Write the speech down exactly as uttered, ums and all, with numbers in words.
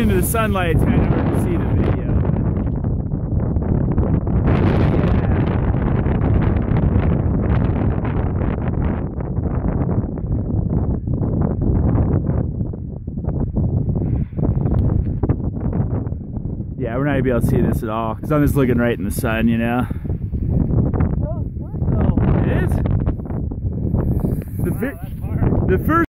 into the sunlight, it's kind of hard to see the video. Yeah, we're not gonna be able to see this at all because I'm just looking right in the sun, you know. It is. The, the first.